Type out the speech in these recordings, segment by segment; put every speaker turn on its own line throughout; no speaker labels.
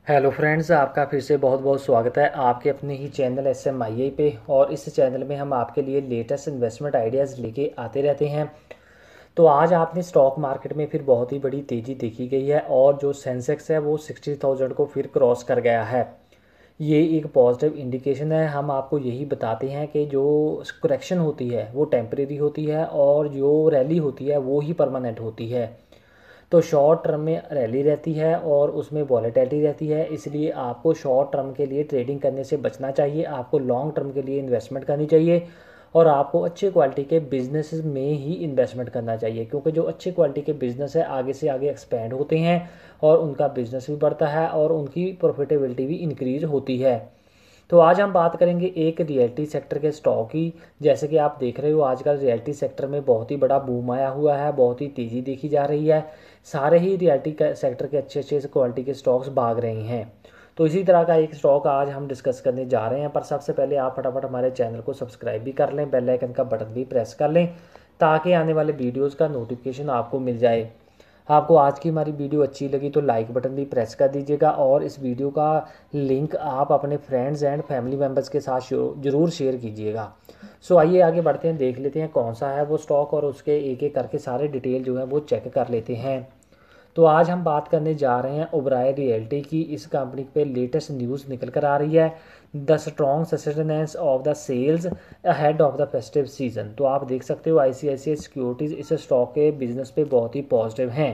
Hello friends, आपका फिर से बहुत बहुत स्वागत है आपके अपने ही चैनल SMIA पे। और इस चैनल में हम आपके लिए लेटेस्ट इन्वेस्टमेंट आइडियाज़ लेके आते रहते हैं। तो आज आपने स्टॉक मार्केट में फिर बहुत ही बड़ी तेज़ी देखी गई है और जो सेंसेक्स है वो 60,000 को फिर क्रॉस कर गया है। ये एक पॉजिटिव इंडिकेशन है। हम आपको यही बताते हैं कि जो करेक्शन होती है वो टेम्परेरी होती है और जो रैली होती है वो ही परमानेंट होती है। तो शॉर्ट टर्म में रैली रहती है और उसमें वॉलेटिलिटी रहती है, इसलिए आपको शॉर्ट टर्म के लिए ट्रेडिंग करने से बचना चाहिए। आपको लॉन्ग टर्म के लिए इन्वेस्टमेंट करनी चाहिए और आपको अच्छे क्वालिटी के बिजनेस में ही इन्वेस्टमेंट करना चाहिए, क्योंकि जो अच्छे क्वालिटी के बिजनेस है आगे से आगे एक्सपेंड होते हैं और उनका बिजनेस भी बढ़ता है और उनकी प्रॉफिटेबिलिटी भी इंक्रीज होती है। तो आज हम बात करेंगे एक रियल्टी सेक्टर के स्टॉक की। जैसे कि आप देख रहे हो आजकल रियल्टी सेक्टर में बहुत ही बड़ा बूम आया हुआ है, बहुत ही तेज़ी देखी जा रही है। सारे ही रियल्टी सेक्टर के अच्छे अच्छे क्वालिटी के स्टॉक्स भाग रहे हैं। तो इसी तरह का एक स्टॉक आज हम डिस्कस करने जा रहे हैं, पर सबसे पहले आप फटाफट हमारे चैनल को सब्सक्राइब भी कर लें, बेल आइकन का बटन भी प्रेस कर लें ताकि आने वाले वीडियोज़ का नोटिफिकेशन आपको मिल जाए। आपको आज की हमारी वीडियो अच्छी लगी तो लाइक बटन भी प्रेस कर दीजिएगा और इस वीडियो का लिंक आप अपने फ्रेंड्स एंड फैमिली मेम्बर्स के साथ ज़रूर शेयर कीजिएगा। सो आइए आगे बढ़ते हैं, देख लेते हैं कौन सा है वो स्टॉक और उसके एक एक करके सारे डिटेल जो है वो चेक कर लेते हैं। तो आज हम बात करने जा रहे हैं ओबराय रियल्टी की। इस कंपनी पे लेटेस्ट न्यूज़ निकल कर आ रही है, the strong sustenance of the sales ahead of the festive season. तो आप देख सकते हो ICICI सिक्योरिटीज़ इस स्टॉक के बिजनेस पे बहुत ही पॉजिटिव हैं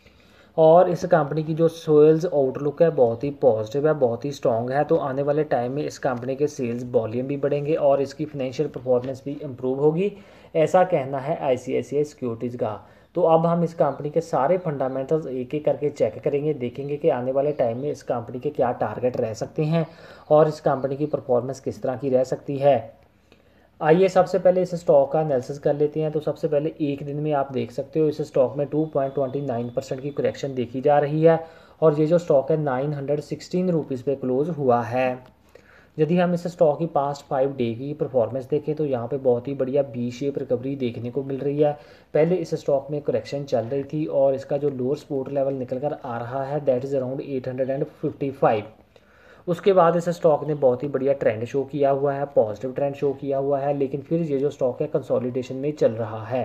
और इस कंपनी की जो सेल्स आउटलुक है बहुत ही पॉजिटिव है, बहुत ही स्ट्रॉन्ग है। तो आने वाले टाइम में इस कंपनी के सेल्स वॉल्यूम भी बढ़ेंगे और इसकी फाइनेंशियल परफॉर्मेंस भी इम्प्रूव होगी, ऐसा कहना है ICICI सिक्योरिटीज़ का। तो अब हम इस कंपनी के सारे फंडामेंटल्स एक एक करके चेक करेंगे, देखेंगे कि आने वाले टाइम में इस कंपनी के क्या टारगेट रह सकते हैं और इस कंपनी की परफॉर्मेंस किस तरह की रह सकती है। आइए सबसे पहले इस स्टॉक का एनालिसिस कर लेते हैं। तो सबसे पहले एक दिन में आप देख सकते हो इस स्टॉक में 2.29% की करेक्शन देखी जा रही है और ये जो स्टॉक है 916 रुपीज़ पे क्लोज हुआ है। यदि हम इस स्टॉक की पास्ट 5 डे की परफॉर्मेंस देखें तो यहाँ पे बहुत ही बढ़िया बी शेप रिकवरी देखने को मिल रही है। पहले इस स्टॉक में करेक्शन चल रही थी और इसका जो लोअर सपोर्ट लेवल निकल कर आ रहा है दैट इज़ अराउंड 855। उसके बाद इस स्टॉक ने बहुत ही बढ़िया ट्रेंड शो किया हुआ है, पॉजिटिव ट्रेंड शो किया हुआ है, लेकिन फिर ये जो स्टॉक है कंसोलिडेशन में चल रहा है।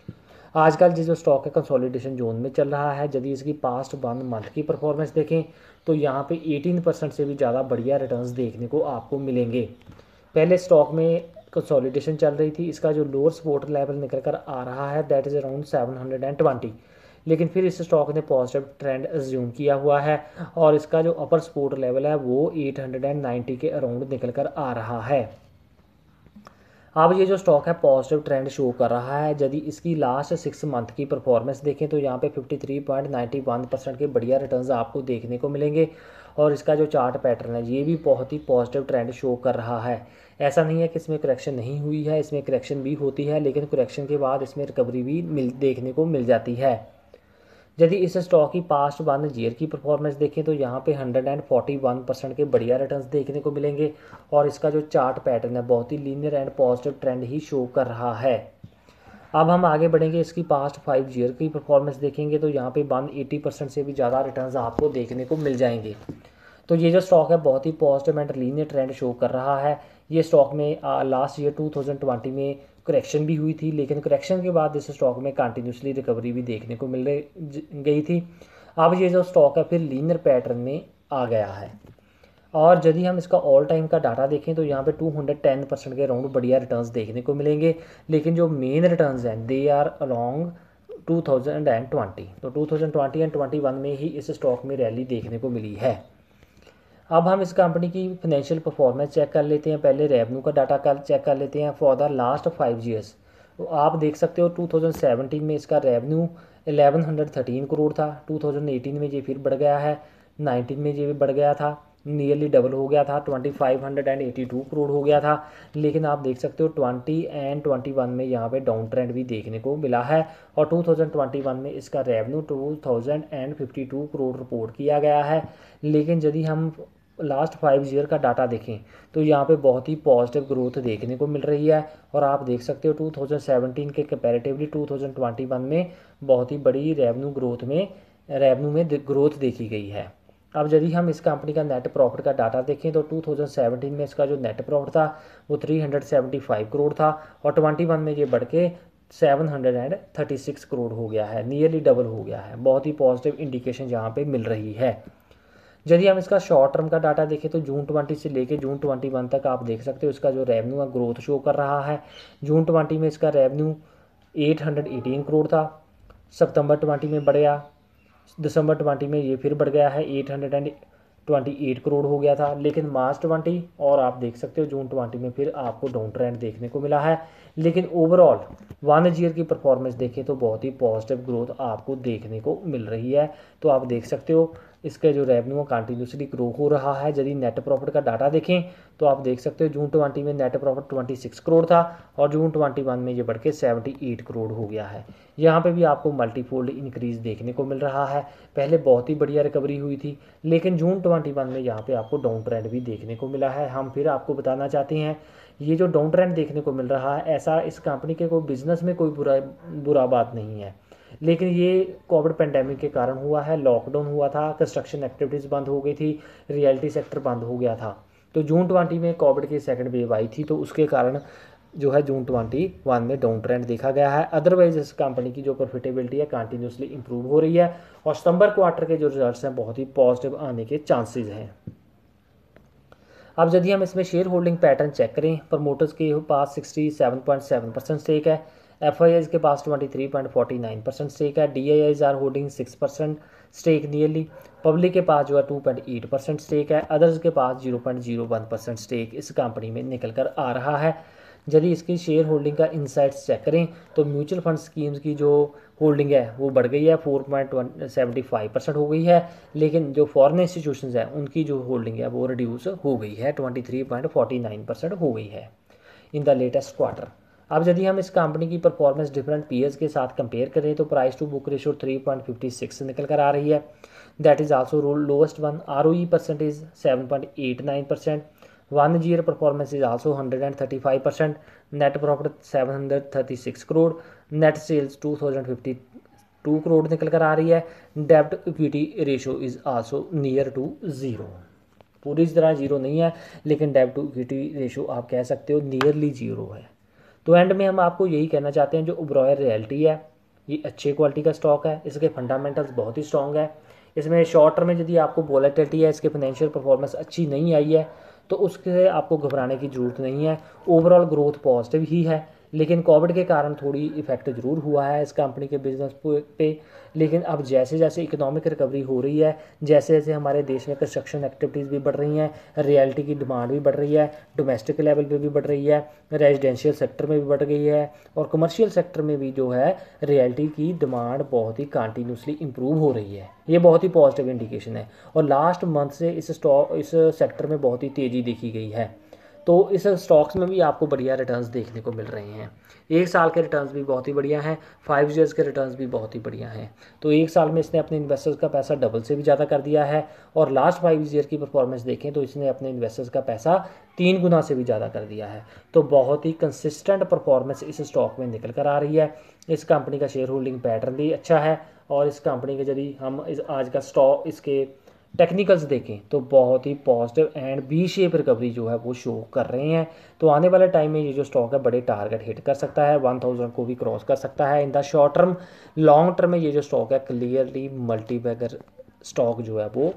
आजकल ये जो स्टॉक है कंसोलिडेशन जोन में चल रहा है। यदि इसकी पास्ट 1 मंथ की परफॉर्मेंस देखें तो यहाँ पे 18% से भी ज़्यादा बढ़िया रिटर्न्स देखने को आपको मिलेंगे। पहले स्टॉक में कंसोलिडेशन चल रही थी, इसका जो लोअर सपोर्ट लेवल निकल कर आ रहा है दैट इज़ अराउंड 720, लेकिन फिर इस स्टॉक ने पॉजिटिव ट्रेंड एज्यूम किया हुआ है और इसका जो अपर सपोर्ट लेवल है वो 890 के अराउंड निकल कर आ रहा है। अब ये जो स्टॉक है पॉजिटिव ट्रेंड शो कर रहा है। यदि इसकी लास्ट 6 मंथ की परफॉर्मेंस देखें तो यहाँ पे 53.91% के बढ़िया रिटर्न्स आपको देखने को मिलेंगे और इसका जो चार्ट पैटर्न है ये भी बहुत ही पॉजिटिव ट्रेंड शो कर रहा है। ऐसा नहीं है कि इसमें करेक्शन नहीं हुई है, इसमें करेक्शन भी होती है, लेकिन करेक्शन के बाद इसमें रिकवरी भी देखने को मिल जाती है। यदि इस स्टॉक की पास्ट 1 ईयर की परफॉर्मेंस देखें तो यहाँ पे 141% के बढ़िया रिटर्न्स देखने को मिलेंगे और इसका जो चार्ट पैटर्न है बहुत ही लीनियर एंड पॉजिटिव ट्रेंड ही शो कर रहा है। अब हम आगे बढ़ेंगे, इसकी पास्ट 5 ईयर की परफॉर्मेंस देखेंगे तो यहाँ पे 180% से भी ज़्यादा रिटर्न्स आपको देखने को मिल जाएंगे। तो ये जो स्टॉक है बहुत ही positive and linear trend show कर रहा है। ये स्टॉक में लास्ट ईयर 2020 में करेक्शन भी हुई थी, लेकिन करेक्शन के बाद इस स्टॉक में कंटिन्यूसली रिकवरी भी देखने को मिल गई थी। अब ये जो स्टॉक है फिर लीनियर पैटर्न में आ गया है और यदि हम इसका ऑल टाइम का डाटा देखें तो यहाँ पे 210% के अराउंड बढ़िया रिटर्न्स देखने को मिलेंगे, लेकिन जो मेन रिटर्न्स हैं दे आर अलोंग 2020। तो 2020 एंड 21 में ही इस स्टॉक में रैली देखने को मिली है। अब हम इस कंपनी की फाइनेंशियल परफॉर्मेंस चेक कर लेते हैं। पहले रेवेन्यू का डाटा चेक कर लेते हैं फॉर द लास्ट 5 ईयर्स। तो आप देख सकते हो 2017 में इसका रेवेन्यू 1113 करोड़ था, 2018 में ये फिर बढ़ गया है, 19 में ये भी बढ़ गया था, नियरली डबल हो गया था, 2582 करोड़ हो गया था। लेकिन आप देख सकते हो 20 एंड 21 में यहाँ पे डाउन ट्रेंड भी देखने को मिला है और 2021 में इसका रेवेन्यू 2052 करोड़ रिपोर्ट किया गया है। लेकिन यदि हम लास्ट 5 ईयर का डाटा देखें तो यहाँ पे बहुत ही पॉजिटिव ग्रोथ देखने को मिल रही है और आप देख सकते हो 2017 के कंपैरेटिवली 2021 में बहुत ही बड़ी रेवेन्यू में ग्रोथ देखी गई है। अब यदि हम इस कंपनी का नेट प्रॉफिट का डाटा देखें तो 2017 में इसका जो नेट प्रॉफिट था वो 375 करोड़ था और 21 में ये बढ़ के 736 करोड़ हो गया है, नियरली डबल हो गया है। बहुत ही पॉजिटिव इंडिकेशन यहाँ पे मिल रही है। यदि हम इसका शॉर्ट टर्म का डाटा देखें तो जून 20 से लेके जून 21 तक आप देख सकते हो इसका जो रेवेन्यू है ग्रोथ शो कर रहा है। जून 20 में इसका रेवेन्यू 818 करोड़ था, सितंबर 20 में बढ़ गया, दिसंबर 20 में ये फिर बढ़ गया है 828 करोड़ हो गया था। लेकिन मार्च 20 और आप देख सकते हो जून 20 में फिर आपको डाउन ट्रेंड देखने को मिला है। लेकिन ओवरऑल 1 ईयर की परफॉर्मेंस देखें तो बहुत ही पॉजिटिव ग्रोथ आपको देखने को मिल रही है। तो आप देख सकते हो इसका जो रेवेन्यू कंटिन्यूसली ग्रो हो रहा है। यदि नेट प्रॉफिट का डाटा देखें तो आप देख सकते हो जून 20 में नेट प्रॉफिट 26 करोड़ था और जून 21 में ये बढ़ के 78 करोड़ हो गया है। यहाँ पे भी आपको मल्टीफोल्ड इंक्रीज देखने को मिल रहा है। पहले बहुत ही बढ़िया रिकवरी हुई थी, लेकिन जून 21 में यहाँ पे आपको डाउन ट्रेंड भी देखने को मिला है। हम फिर आपको बताना चाहते हैं ये जो डाउन ट्रेंड देखने को मिल रहा है, ऐसा इस कंपनी के कोई बिजनेस में कोई बुरा बात नहीं है, लेकिन ये कोविड पेंडेमिक के कारण हुआ है। लॉकडाउन हुआ था, कंस्ट्रक्शन एक्टिविटीज़ बंद हो गई थी, रियलिटी सेक्टर बंद हो गया था। तो जून 20 में कोविड की सेकंड वेव आई थी, तो उसके कारण जो है जून 21 में डाउन ट्रेंड देखा गया है। अदरवाइज इस कंपनी की जो प्रॉफिटेबिलिटी है कंटिन्यूसली इंप्रूव हो रही है और सितंबर क्वार्टर के जो रिजल्ट्स हैं बहुत ही पॉजिटिव आने के चांसेस हैं। अब यदि हम इसमें शेयर होल्डिंग पैटर्न चेक करें, प्रमोटर्स के पास 67.7% स्टेक है, FIIs के पास 23.49% स्टेक है, DIIs are holding 6% stake nearly, public के पास जो है 2.8% स्टेक है, अदर्स के पास 0.01% स्टेक इस कंपनी में निकल कर आ रहा है। यदि इसकी शेयर होल्डिंग का इंसाइट्स चेक करें तो म्यूचुअल फंड स्कीम्स की जो होल्डिंग है वो बढ़ गई है, 4.75% हो गई है। लेकिन जो फॉरेन इंस्टीट्यूशंस हैं उनकी जो होल्डिंग है वो रिड्यूस हो गई है, 23.49% हो गई है इन द लेटेस्ट क्वार्टर। अब यदि हम इस कंपनी की परफॉर्मेंस डिफरेंट पीयर्स के साथ कंपेयर करें तो प्राइस टू बुक रेशो 3.56 निकल कर आ रही है, that is also lowest one. ROE percentage 7.89%, 1 year performance is also 135%, net profit 736 crore, net sales 2052 crore निकल कर आ रही है, डेब्ट equity ratio is also near to zero. पूरी तरह जीरो नहीं है, लेकिन डेब्ट टू इक्विटी रेशो आप कह सकते हो नियरली जीरो है। तो एंड में हम आपको यही कहना चाहते हैं जो ओबेरॉय रियल्टी है ये अच्छे क्वालिटी का स्टॉक है, इसके फंडामेंटल्स बहुत ही स्ट्रॉन्ग है। इसमें शॉर्ट टर्म में यदि आपको वॉलेटिलिटी है, इसके फाइनेंशियल परफॉर्मेंस अच्छी नहीं आई है तो उसके आपको घबराने की ज़रूरत नहीं है। ओवरऑल ग्रोथ पॉजिटिव ही है, लेकिन कोविड के कारण थोड़ी इफेक्ट ज़रूर हुआ है इस कंपनी के बिजनेस पे। लेकिन अब जैसे जैसे इकोनॉमिक रिकवरी हो रही है, जैसे जैसे हमारे देश में कंस्ट्रक्शन एक्टिविटीज़ भी बढ़ रही हैं, रियल्टी की डिमांड भी बढ़ रही है, डोमेस्टिक लेवल पे भी बढ़ रही है, रेजिडेंशियल सेक्टर में भी बढ़ गई है और कमर्शियल सेक्टर में भी जो है रियल्टी की डिमांड बहुत ही कंटिन्यूसली इंप्रूव हो रही है। ये बहुत ही पॉजिटिव इंडिकेशन है और लास्ट मंथ से इस सेक्टर में बहुत ही तेज़ी देखी गई है। तो इस स्टॉक्स में भी आपको बढ़िया रिटर्न्स देखने को मिल रहे हैं। 1 साल के रिटर्न्स भी बहुत ही बढ़िया हैं, 5 ईयर्स के रिटर्न्स भी बहुत ही बढ़िया हैं। तो 1 साल में इसने अपने इन्वेस्टर्स का पैसा डबल से भी ज़्यादा कर दिया है और लास्ट 5 ईयर की परफॉर्मेंस देखें तो इसने अपने इन्वेस्टर्स का पैसा 3 गुना से भी ज़्यादा कर दिया है। तो बहुत ही कंसिस्टेंट परफॉर्मेंस इस स्टॉक में निकल कर आ रही है। इस कंपनी का शेयर होल्डिंग पैटर्न भी अच्छा है और इस कंपनी के यदि हम आज का स्टॉक इसके टेक्निकल्स देखें तो बहुत ही positive and B shape recovery जो है वो शो कर रहे हैं। तो आने वाले टाइम में ये जो स्टॉक है बड़े टारगेट हिट कर सकता है, 1000 को भी क्रॉस कर सकता है in the short term. Long term में ये जो स्टॉक है क्लियरली मल्टीबैगर स्टॉक जो है वो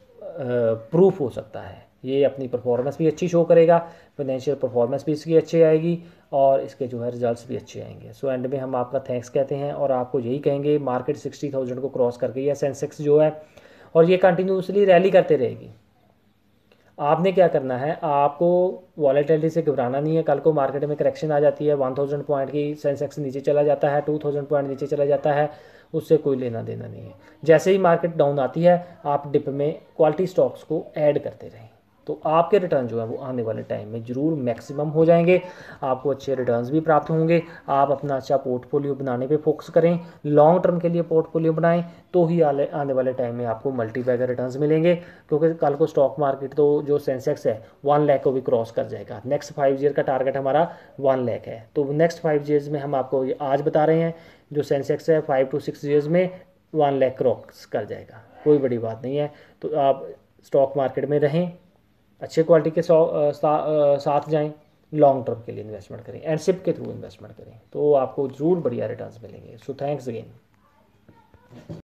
प्रूफ हो सकता है। ये अपनी परफॉर्मेंस भी अच्छी शो करेगा, फाइनेंशियल परफॉर्मेंस भी इसकी अच्छी आएगी और इसके जो है रिजल्ट्स भी अच्छे आएंगे। सो एंड में हम आपका थैंक्स कहते हैं और आपको यही कहेंगे मार्केट 60,000 को क्रॉस कर गई है सेंसेक्स जो है और ये कंटिन्यूसली रैली करते रहेगी। आपने क्या करना है, आपको वॉलेटिलिटी से घबराना नहीं है। कल को मार्केट में करेक्शन आ जाती है, 1000 पॉइंट की सेंसेक्स नीचे चला जाता है, 2000 पॉइंट नीचे चला जाता है, उससे कोई लेना देना नहीं है। जैसे ही मार्केट डाउन आती है आप डिप में क्वालिटी स्टॉक्स को ऐड करते रहें तो आपके रिटर्न जो है वो आने वाले टाइम में ज़रूर मैक्सिमम हो जाएंगे, आपको अच्छे रिटर्न्स भी प्राप्त होंगे। आप अपना अच्छा पोर्टफोलियो बनाने पे फोकस करें, लॉन्ग टर्म के लिए पोर्टफोलियो बनाएं तो ही आने वाले टाइम में आपको मल्टीबैगर रिटर्न्स मिलेंगे। क्योंकि कल को स्टॉक मार्केट तो जो सेंसेक्स है 1 लाख को भी क्रॉस कर जाएगा। नेक्स्ट 5 ईयर का टारगेट हमारा 1 लाख है। तो नेक्स्ट 5 ईयर्स में हम आपको आज बता रहे हैं जो सेंसेक्स है 5 to 6 ईयर्स में 1 लाख क्रॉस कर जाएगा। कोई बड़ी बात नहीं है। तो आप स्टॉक मार्केट में रहें, अच्छे क्वालिटी के साथ जाएं, लॉन्ग टर्म के लिए इन्वेस्टमेंट करें एंड सिप के थ्रू इन्वेस्टमेंट करें, तो आपको ज़रूर बढ़िया रिटर्न्स मिलेंगे। So thanks again.